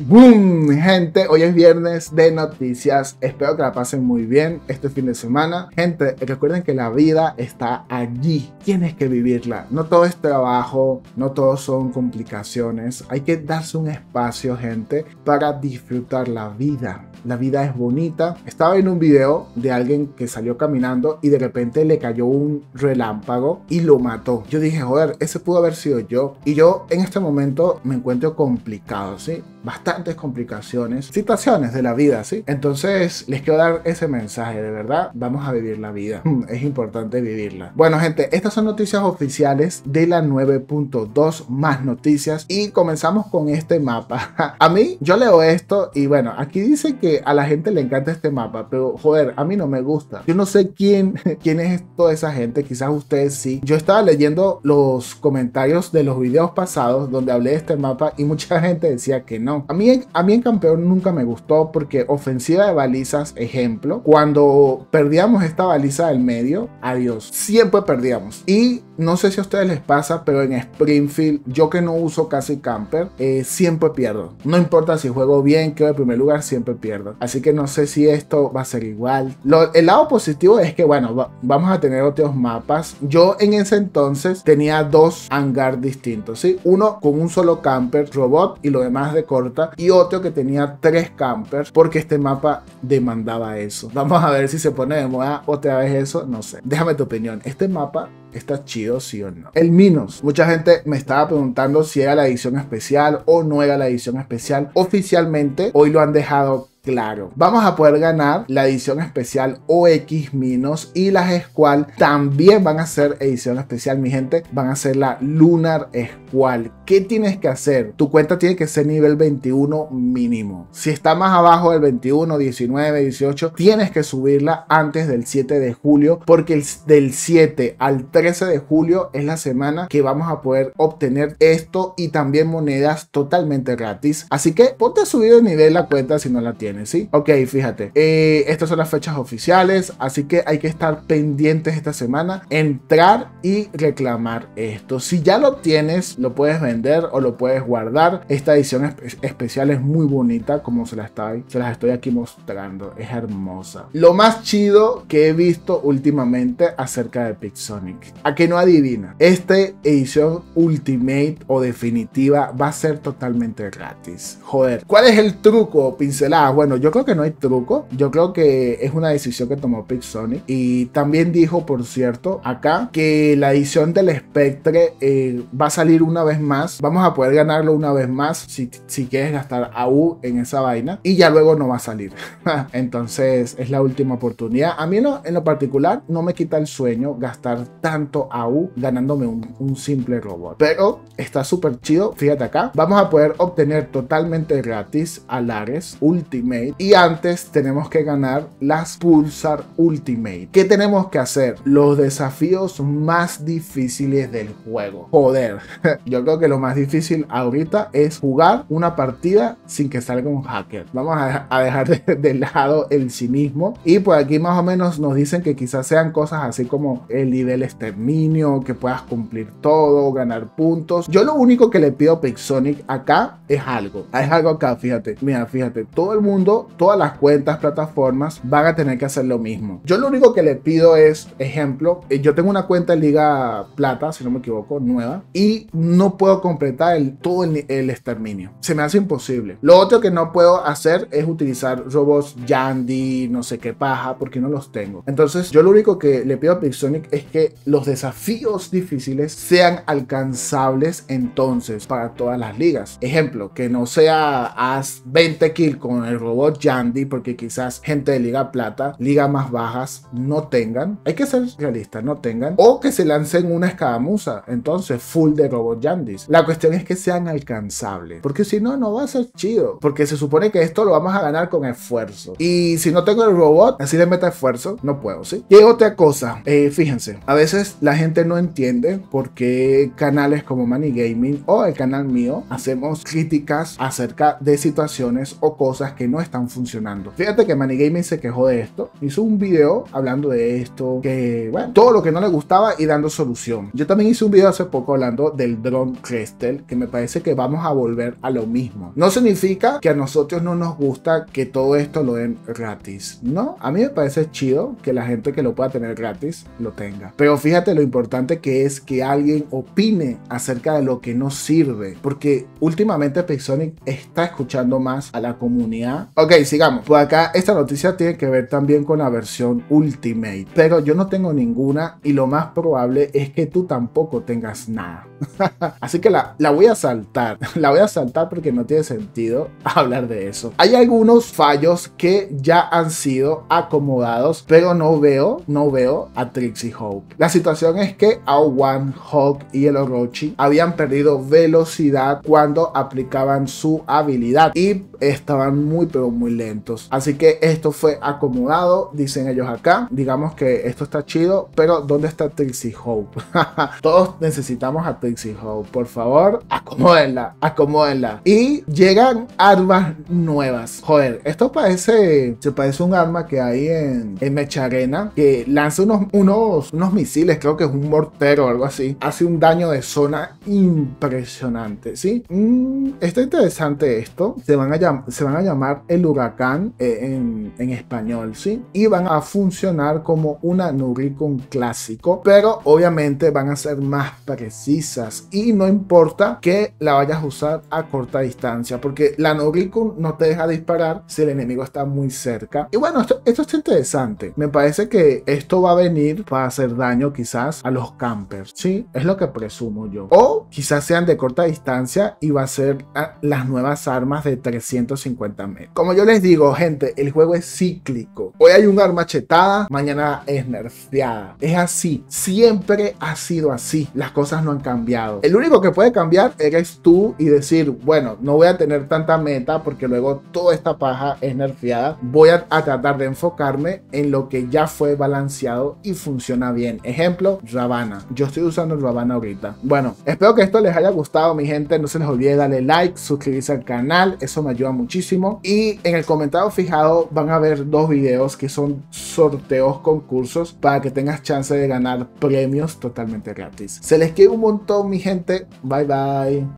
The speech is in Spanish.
¡Boom! Gente, hoy es viernes de noticias. Espero que la pasen muy bien este fin de semana. Gente, recuerden que la vida está allí. Tienes que vivirla. No todo es trabajo, no todo son complicaciones. Hay que darse un espacio, gente, para disfrutar la vida. La vida es bonita. Estaba en un video de alguien que salió caminando y de repente le cayó un relámpago y lo mató. Yo dije, joder, ese pudo haber sido yo. Y yo en este momento me encuentro complicado, ¿sí? Bastantes complicaciones, situaciones de la vida, ¿sí? Entonces les quiero dar ese mensaje, de verdad, vamos a vivir la vida. Es importante vivirla. Bueno, gente, estas son noticias oficiales de la 9.2 más noticias y comenzamos con este mapa. A mí, yo leo esto y bueno, aquí dice que a la gente le encanta este mapa, pero joder, a mí no me gusta. Yo no sé quién es toda esa gente, quizás ustedes sí. Yo estaba leyendo los comentarios de los videos pasados donde hablé de este mapa y mucha gente decía que no. A mí en campeón nunca me gustó porque ofensiva de balizas, ejemplo, cuando perdíamos esta baliza del medio, adiós, siempre perdíamos. Y no sé si a ustedes les pasa, pero en Springfield, yo que no uso casi camper, siempre pierdo. No importa si juego bien, quedo en primer lugar, siempre pierdo. Así que no sé si esto va a ser igual. El lado positivo es que, bueno, vamos a tener otros mapas. Yo en ese entonces tenía dos hangar distintos, ¿sí? Uno con un solo camper, robot, y lo demás de corta. Y otro que tenía 3 campers, porque este mapa demandaba eso. Vamos a ver si se pone de moda otra vez eso, no sé. Déjame tu opinión. Este mapa ¿está chido, sí o no? El Minos. Mucha gente me estaba preguntando si era la edición especial o no era la edición especial. Oficialmente, hoy lo han dejado claro. Vamos a poder ganar la edición especial OX Minos y las Squall también van a ser edición especial, mi gente. Van a ser la Lunar Squall. ¿Qué tienes que hacer? Tu cuenta tiene que ser nivel 21 mínimo. Si está más abajo del 21, 19, 18, tienes que subirla antes del 7 de julio porque del 7 al 13 de julio es la semana que vamos a poder obtener esto y también monedas totalmente gratis. Así que ponte a subir de nivel la cuenta si no la tienes. ¿Sí? Ok, fíjate, estas son las fechas oficiales, así que hay que estar pendientes esta semana, entrar y reclamar esto. Si ya lo tienes, lo puedes vender o lo puedes guardar. Esta edición especial es muy bonita, como se las estoy aquí mostrando, es hermosa. Lo más chido que he visto últimamente acerca de Pixonic, a que no adivina, esta edición Ultimate o definitiva va a ser totalmente gratis. Joder, ¿cuál es el truco? Pinceladas. Bueno, yo creo que no hay truco. Yo creo que es una decisión que tomó Pixonic. Y también dijo, por cierto, acá, que la edición del Spectre va a salir una vez más. Vamos a poder ganarlo una vez más si quieres gastar AU en esa vaina. Y ya luego no va a salir. Entonces es la última oportunidad. A mí en lo particular no me quita el sueño gastar tanto AU ganándome un simple robot. Pero está súper chido. Fíjate acá. Vamos a poder obtener totalmente gratis Alares Ultimate. Y antes tenemos que ganar las Pulsar Ultimate. ¿Qué tenemos que hacer? Los desafíos más difíciles del juego. Joder, yo creo que lo más difícil ahorita es jugar una partida sin que salga un hacker. Vamos a dejar de lado el cinismo. Y por aquí más o menos nos dicen que quizás sean cosas así como el nivel exterminio, que puedas cumplir todo, ganar puntos. Yo lo único que le pido a Pixonic acá es algo. Es algo acá, fíjate. Mira, fíjate, todo el mundo, todas las cuentas, plataformas van a tener que hacer lo mismo. Yo lo único que le pido es, ejemplo, yo tengo una cuenta en Liga Plata, si no me equivoco, nueva, y no puedo completar todo el exterminio. Se me hace imposible. Lo otro que no puedo hacer es utilizar robots Yandy, no sé qué paja, porque no los tengo. Entonces, yo lo único que le pido a Pixonic es que los desafíos difíciles sean alcanzables entonces para todas las ligas. Ejemplo, que no sea haz 20 kills con el robot Yandy, porque quizás gente de Liga Plata, liga más bajas, no tengan. Hay que ser realistas, no tengan. O que se lancen una escaramuza, entonces full de robot Yandys. La cuestión es que sean alcanzables, porque si no, no va a ser chido. Porque se supone que esto lo vamos a ganar con esfuerzo. Y si no tengo el robot, así le meta esfuerzo, no puedo, ¿sí? Y otra cosa, fíjense, a veces la gente no entiende por qué canales como Money Gaming o el canal mío hacemos críticas acerca de situaciones o cosas que no están funcionando. Fíjate que Money Gaming se quejó de esto, hizo un video hablando de esto, que bueno, todo lo que no le gustaba y dando solución. Yo también hice un video hace poco hablando del drone Crestel, que me parece que vamos a volver a lo mismo. No significa que a nosotros no nos gusta que todo esto lo den gratis, ¿no? A mí me parece chido que la gente que lo pueda tener gratis lo tenga. Pero fíjate lo importante que es que alguien opine acerca de lo que no sirve, porque últimamente Pixonic está escuchando más a la comunidad. Ok, sigamos. Por acá esta noticia tiene que ver también con la versión Ultimate, pero yo no tengo ninguna y lo más probable es que tú tampoco tengas nada. Así que la voy a saltar. La voy a saltar porque no tiene sentido hablar de eso. Hay algunos fallos que ya han sido acomodados, pero no veo a Trixie Hope. La situación es que Ao1, Hawk y el Orochi habían perdido velocidad cuando aplicaban su habilidad y estaban muy pero muy lentos. Así que esto fue acomodado, dicen ellos acá. Digamos que esto está chido, pero ¿dónde está Trixie Hope? Todos necesitamos a Trixie Hope. Por favor, acomódenla, acomódenla. Y llegan armas nuevas. Joder, esto se parece un arma que hay en Mecha Arena, que lanza unos misiles, creo que es un mortero o algo así. Hace un daño de zona impresionante, ¿sí? Está interesante esto. Se van a llamar el huracán en español, ¿sí? Y van a funcionar como una Nurikun clásico, pero obviamente van a ser más precisas y no importa que la vayas a usar a corta distancia, porque la Nurikun no te deja disparar si el enemigo está muy cerca. Y bueno, esto está interesante. Me parece que esto va a venir para hacer daño quizás a los campers, ¿sí? Es lo que presumo yo. O quizás sean de corta distancia y va a ser las nuevas armas de 350 metros. Como yo les digo, gente, el juego es cíclico. Hoy hay un arma chetada, mañana es nerfeada. Es así. Siempre ha sido así. Las cosas no han cambiado. El único que puede cambiar eres tú y decir, bueno, no voy a tener tanta meta porque luego toda esta paja es nerfeada. Voy a tratar de enfocarme en lo que ya fue balanceado y funciona bien. Ejemplo, Ravana. Yo estoy usando el Ravana ahorita. Bueno, espero que esto les haya gustado, mi gente. No se les olvide darle like, suscribirse al canal. Eso me ayuda muchísimo. Y en el comentario fijado van a ver dos videos que son sorteos, concursos, para que tengas chance de ganar premios totalmente gratis. Se les quiere un montón, mi gente. Bye bye.